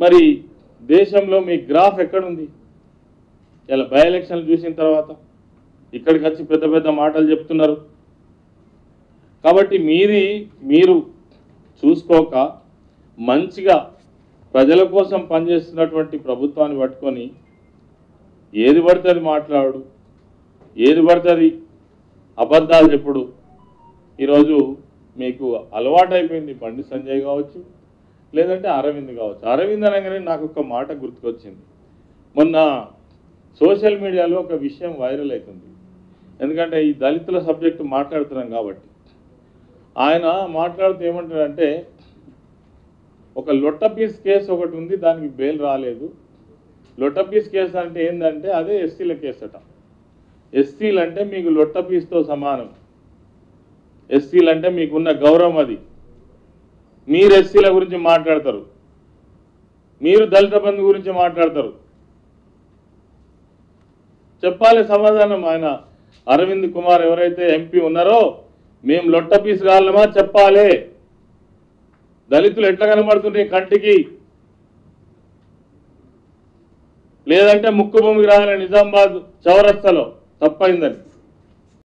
మరి దేశంలో మీ గ్రాఫ్ ఎక్కడుంది? ఇలా బై ఎలక్షన్లు చూసిన తర్వాత ఇక్కడికి వచ్చి పెద్ద పెద్ద మాటలు చెప్తున్నారు. కాబట్టి మీరు చూసుకోక మంచిగా ప్రజల కోసం పనిచేస్తున్నటువంటి ప్రభుత్వాన్ని పట్టుకొని ఏది పడితే అది మాట్లాడు, ఏది పడితే అది అబద్ధాలు చెప్పుడు. ఈరోజు మీకు అలవాటు అయిపోయింది. బండి సంజయ్ కావచ్చు, లేదంటే అరవింద్ కావచ్చు. అరవింద్ అనగానే నాకు ఒక మాట గుర్తుకొచ్చింది. మొన్న సోషల్ మీడియాలో ఒక విషయం వైరల్ అవుతుంది. ఎందుకంటే ఈ దళితుల సబ్జెక్టు మాట్లాడుతున్నాం కాబట్టి. ఆయన మాట్లాడుతూ ఏమంటాడంటే, ఒక లొట్టపీస్ కేసు ఒకటి ఉంది, దానికి బెయిల్ రాలేదు. లొట్టపీస్ కేసు అంటే ఏంటంటే అదే ఎస్సీల కేసు అట. ఎస్సీలు అంటే మీకు లొట్టపీస్తో సమానం. ఎస్సీలు అంటే మీకున్న గౌరవం అది. మీరు ఎస్సీల గురించి మాట్లాడతారు, మీరు దళిత బంధు గురించి మాట్లాడతారు. చెప్పాలి సమాధానం. ఆయన అరవింద్ కుమార్ ఎవరైతే ఎంపీ ఉన్నారో, మేము లొట్టపీస్ కావాలమా చెప్పాలి. దళితులు ఎట్లా కనబడుతుంటే కంటికి, లేదంటే ముక్కు భూమికి రాయాలి నిజామాబాద్ చౌరస్తాలో తప్పైందని.